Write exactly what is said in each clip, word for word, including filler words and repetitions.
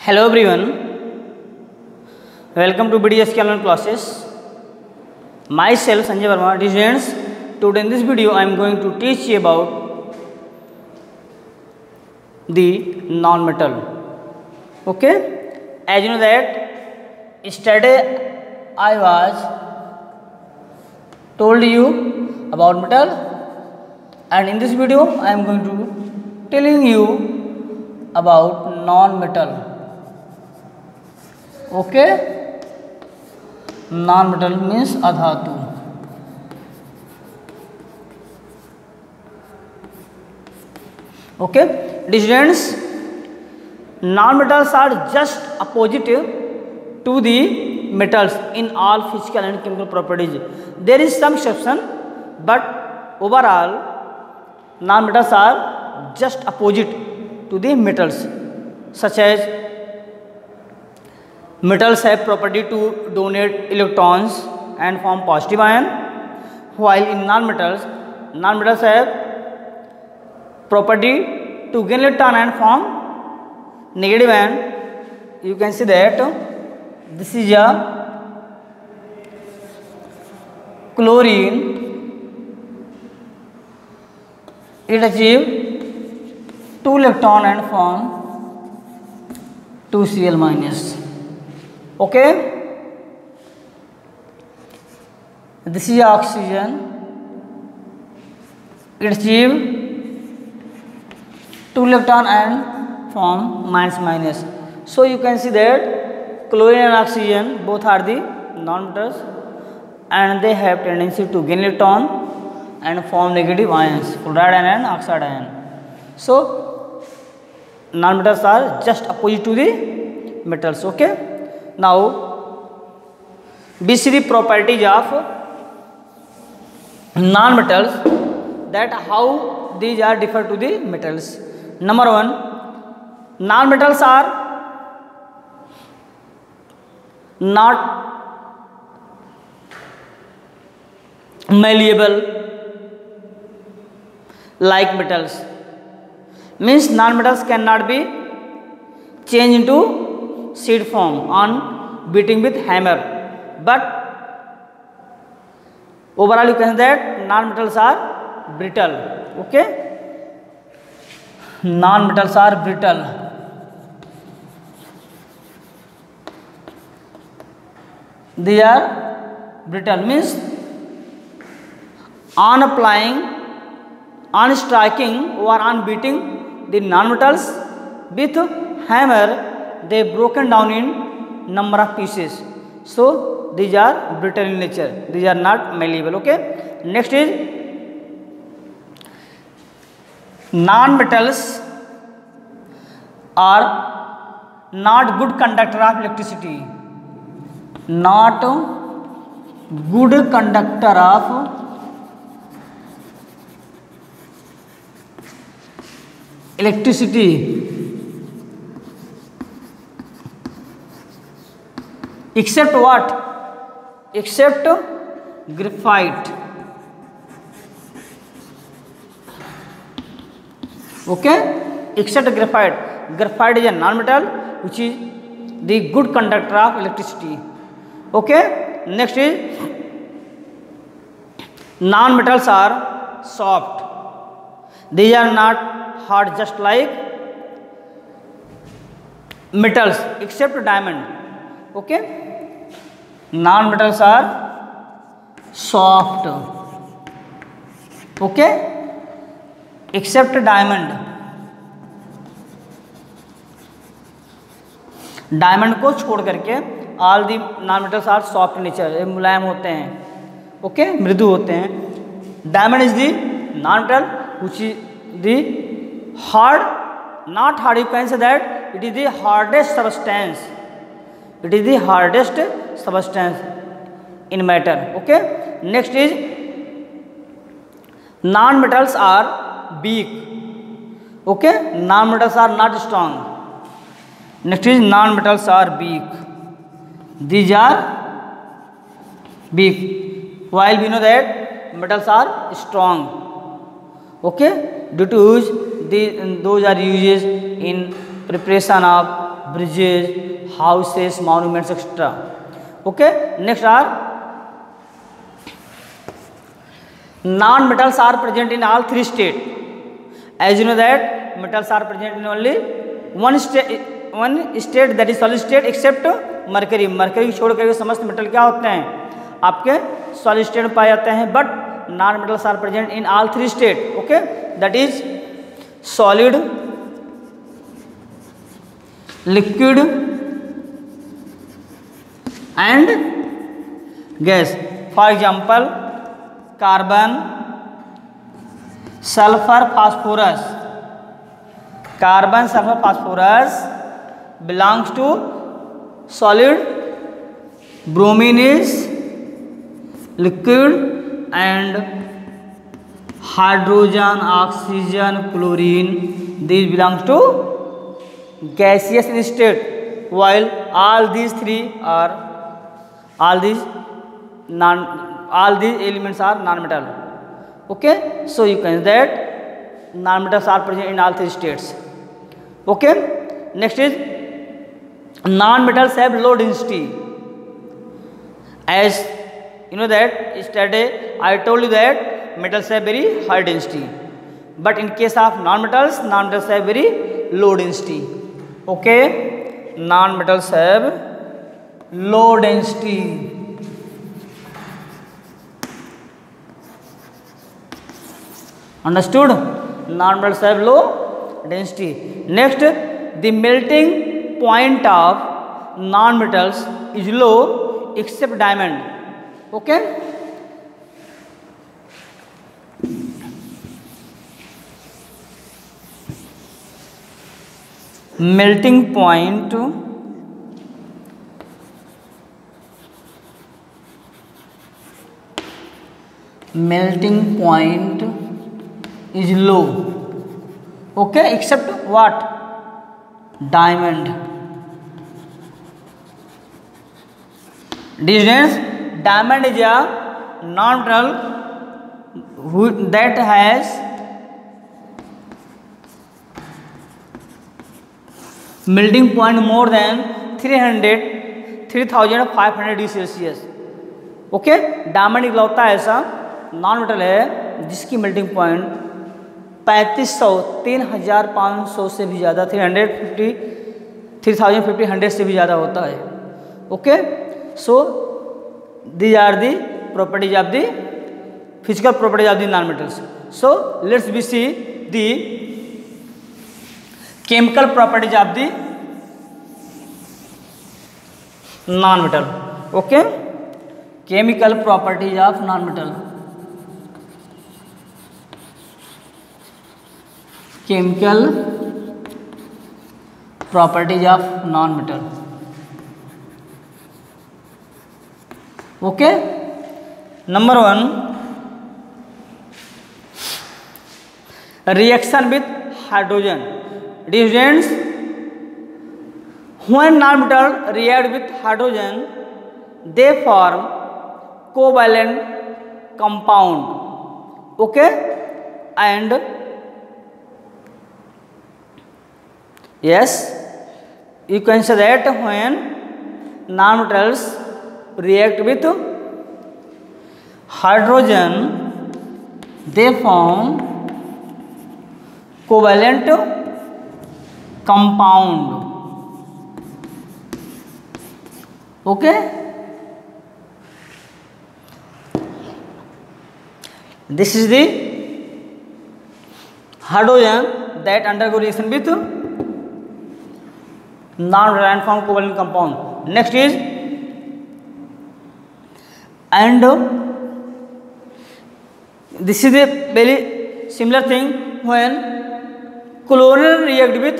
Hello everyone, welcome to B D S K online classes. Myself Sanjay Verma, students. Today in this video I am going to teach you about the non-metal. Okay, as you know that yesterday I was told you about metal, and in this video I am going to telling you about non-metal. Okay, non-metal means adhatu. Okay, students, non-metals are just opposite to the metals in all physical and chemical properties. There is some exception, but overall non-metals are just opposite to the metals, such as metals have property to donate electrons and form positive ion, while in non-metals, non-metals have property to gain electron and form negative ion. You can see that this is a chlorine. It achieves two electron and form two Cl minus. Okay, this is oxygen. It achieves two electron and form minus minus. So you can see that chlorine and oxygen both are the non-metals, and they have tendency to gain electron and form negative ions, chloride ion and oxide ion. So non-metals are just opposite to the metals. Okay. Now we see the properties of non-metals, that how these are differ to the metals. Number one, non-metals are not malleable like metals. Means non-metals cannot be changed into seed form on beating with hammer, but overall you can say that non-metals are brittle. Okay, non-metals are brittle. They are brittle means on applying, on striking or on beating the non-metals with hammer, they broken down in number of pieces. So these are brittle in nature. These are not malleable. Okay. Next is non-metals are not good conductor of electricity. Not good conductor of electricity. Except what? Except graphite. Okay? Except graphite. Graphite is a non-metal which is the good conductor of electricity. Okay? Next is non-metals are soft. These are not hard just like metals except diamond. Okay? Non-metals are soft. Okay? Except diamond. Diamond को छोड़ करके all the non-metals are soft nature, ये मुलायम होते हैं. Okay, मृदु होते हैं. Diamond is the non-metal which is the hard, not hard, you can say that it is the hardest substance. It is the hardest substance in matter. Okay. Next is non-metals are weak. Okay. Non-metals are not strong. Next is non-metals are weak. These are weak, while we know that metals are strong. Okay. Due to use the those are used in preparation of bridges, houses, monuments, et cetera. Okay. Next are non-metals are present in all three states. As you know that metals are present in only one state, one state, that is solid state, except mercury. mercury छोड़ करके समस्त metal क्या होते हैं, आपके solid state में पाए जाते हैं. But non-metals are present in all three states. Okay, that is solid, liquid and gas. For example, carbon, sulfur, phosphorus. Carbon, sulfur, phosphorus belongs to solid, bromine is liquid, and hydrogen, oxygen, chlorine, these belongs to gaseous in state, while all these three are all these non all these elements are non-metal. Okay, so you can say that non-metals are present in all three states. Okay, next is non-metals have low density. As you know that yesterday I told you that metals have very high density, but in case of non-metals, non-metals have very low density. Okay, non-metals have low density. Understood? Non-metals have low density. Next, the melting point of non-metals is low except diamond. Okay, melting point melting point is low. Okay, except what? Diamond. Distance, diamond is a non-metal that has melting point more than three hundred three thousand five hundred degree Celsius. Okay, diamond इकलौता ऐसा non metal है जिसकी melting point पैंतीस सौ तीन हजार पाँच सौ से भी ज़्यादा three hundred fifty three thousand fifty hundred से भी ज़्यादा होता है. Okay, so these are the properties of the physical properties of the non-metals. So let's we see the chemical properties of the non-metal. Okay, chemical properties of non-metal. Chemical properties of non-metal. Okay, number one, reaction with hydrogen. Students, when non-metal react with hydrogen, they form covalent compound. Okay, and yes, you can say that when non-metals react with hydrogen, they form covalent compound. Okay, this is the hydrogen that undergo reaction with non-metal and form covalent compound. Next is and this is a very similar thing when chlorine react with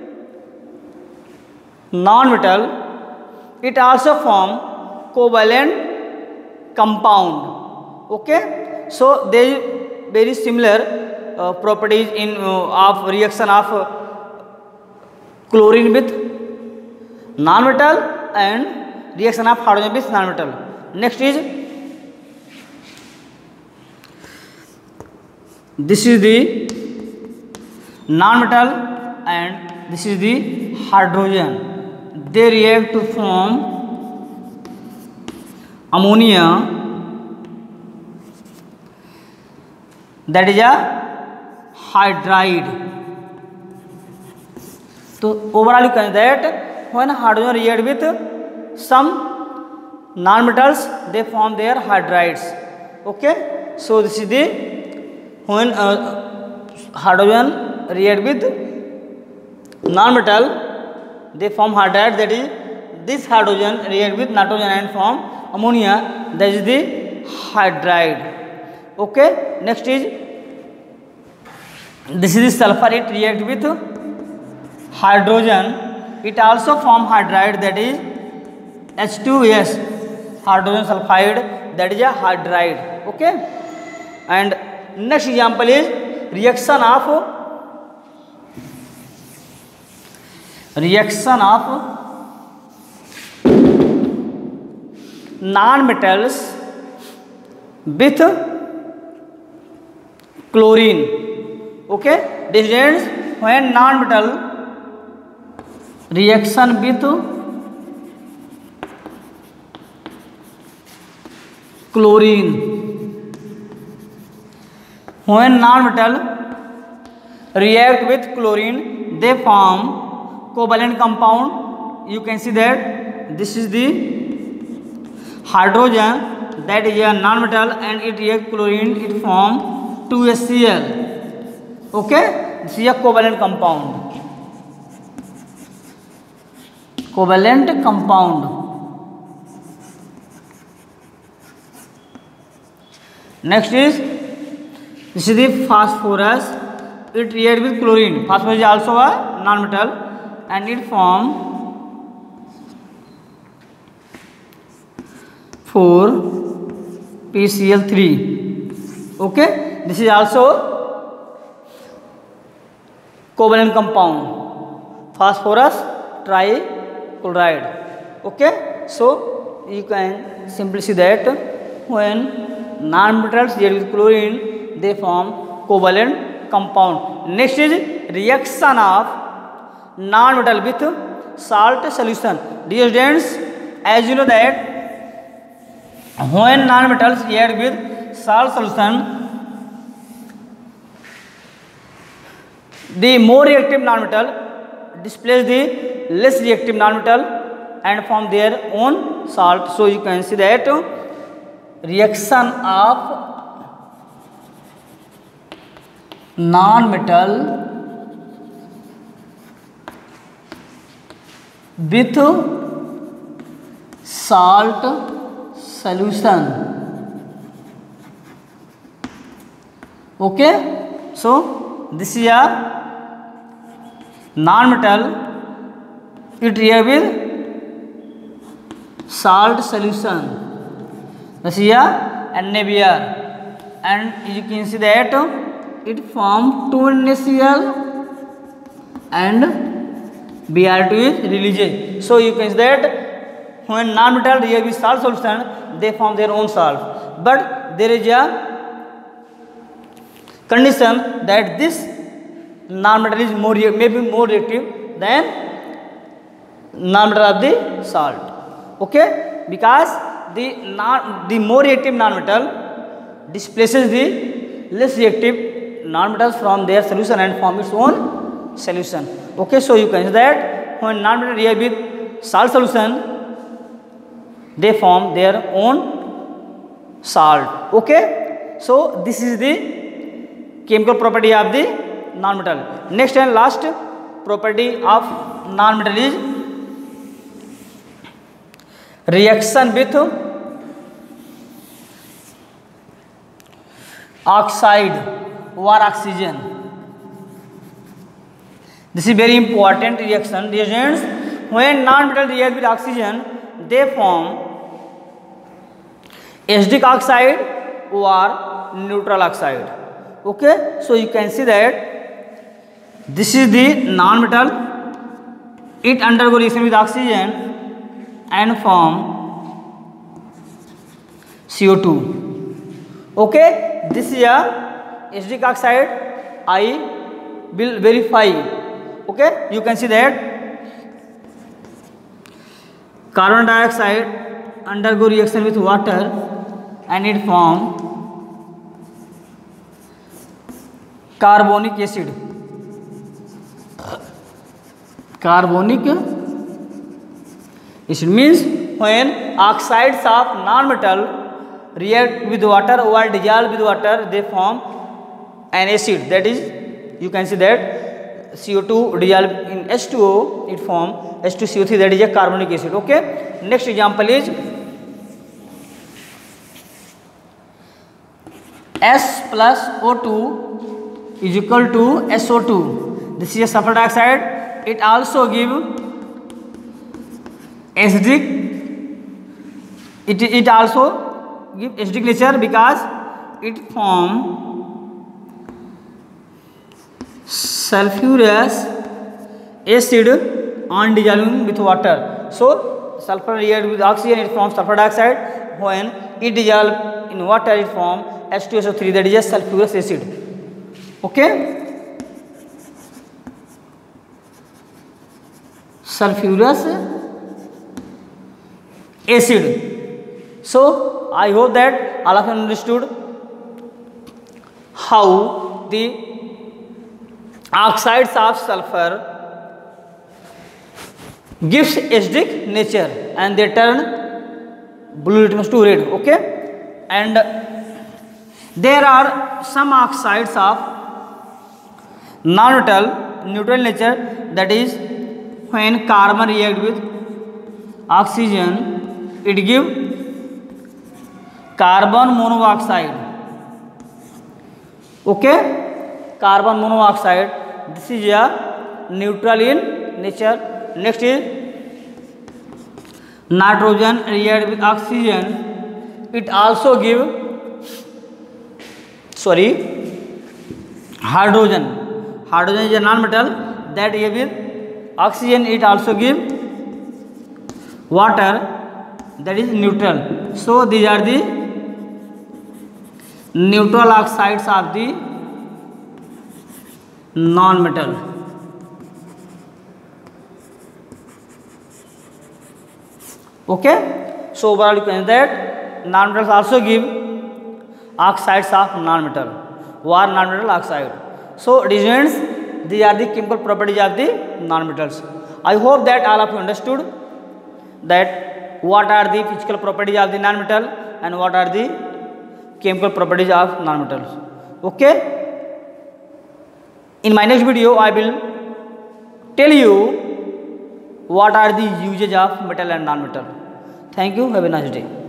non-metal, it also form covalent compound. Okay, so there is very similar uh, properties in uh, of reaction of uh, chlorine with non-metal and reaction of hydrogen with non-metal. Next is this is the non-metal and this is the hydrogen. they react to form ammonia, that is a hydride. So overall you can that when hydrogen react with some non-metals, they form their hydrides. Okay, so this is the when uh, hydrogen react with non-metal, they form hydride, that is this hydrogen react with nitrogen and form ammonia, that is the hydride. Okay, next is this is the sulfur, it react with hydrogen, it also form hydride, that is H two S, hydrogen sulfide, that is a hydride. Okay, and next example is reaction of reaction of non-metals with chlorine. Okay, this is when non-metal reaction with chlorine, when non-metal react with chlorine, they form covalent compound. You can see that this is the hydrogen, that is a non-metal, and it react chlorine, it form two H C l. Okay, this is a covalent compound. Covalent compound. Next is this is the phosphorus, it react with chlorine. Phosphorus is also a non-metal and it form four P C l three. Okay, this is also covalent compound, phosphorus trichloride. Okay, so you can simply see that when non-metals react with chlorine, they form covalent compound. Next is reaction of non-metal with salt solution. Dear students, as you know that when non-metals react with salt solution, the more reactive non-metal displace the less reactive non-metal and form their own salt. So you can see that reaction of non-metal with salt solution. Okay, so this is a non-metal, it react with salt solution. This is a N A B R, and you can see that it form two N A C l and B R two is released. So you can see that when non-metal react with salt solution, they form their own salt. But there is a condition that this non-metal is more maybe more reactive than non-metal of the salt. Okay, because the non the more reactive non-metal displaces the less reactive non-metals from their solution and form its own solution. Okay, so you can see that when non-metal react with salt solution, they form their own salt. Okay, so this is the chemical property of the non-metal. Next and last property of non-metal is reaction with oxide or oxygen. This is very important reaction. Reactions when non-metal react with oxygen, they form acidic oxide or neutral oxide. Okay, so you can see that this is the non-metal, it undergo reaction with oxygen and form C O two. Okay, this is a acidic oxide. I will verify. Okay, you can see that carbon dioxide undergo reaction with water and it form carbonic acid. Carbonic acid means when oxides of non-metal react with water or dissolve with water, they form an acid. That is, you can see that C O two dissolve in H two O, it form H two C O three, that is a carbonic acid. Okay. Next example is S plus O two is equal to S O two. This is a sulfur dioxide. It also give acidic. It it also give acidic nature because it form sulfurous acid on dissolving with water. So sulfur react with oxygen, it forms sulfur dioxide. When it dissolve in water, it form H two S O three, that is a sulfurous acid. Okay. Sulfurous acid. So I hope that all of you understood how the oxides of sulfur gives acidic nature and they turn blue litmus to red. Okay. And there are some oxides of non-metal neutral nature, that is when carbon react with oxygen, it give carbon monoxide. Okay. Carbon monoxide, this is a neutral in nature. Next is nitrogen react with oxygen, it also give sorry hydrogen. Hydrogen is a non-metal that give with oxygen, it also give water, that is neutral. So these are the neutral oxides of the non-metal. Okay. So overall you can say that non-metals also give oxides of non-metal or non-metal oxide. So reasons, these are the chemical properties of the non-metals. I hope that all of you understood that what are the physical properties of the non-metal and what are the chemical properties of non-metals. Okay. In my next video, I will tell you what are the uses of metal and non-metal. Thank you. Have a nice day.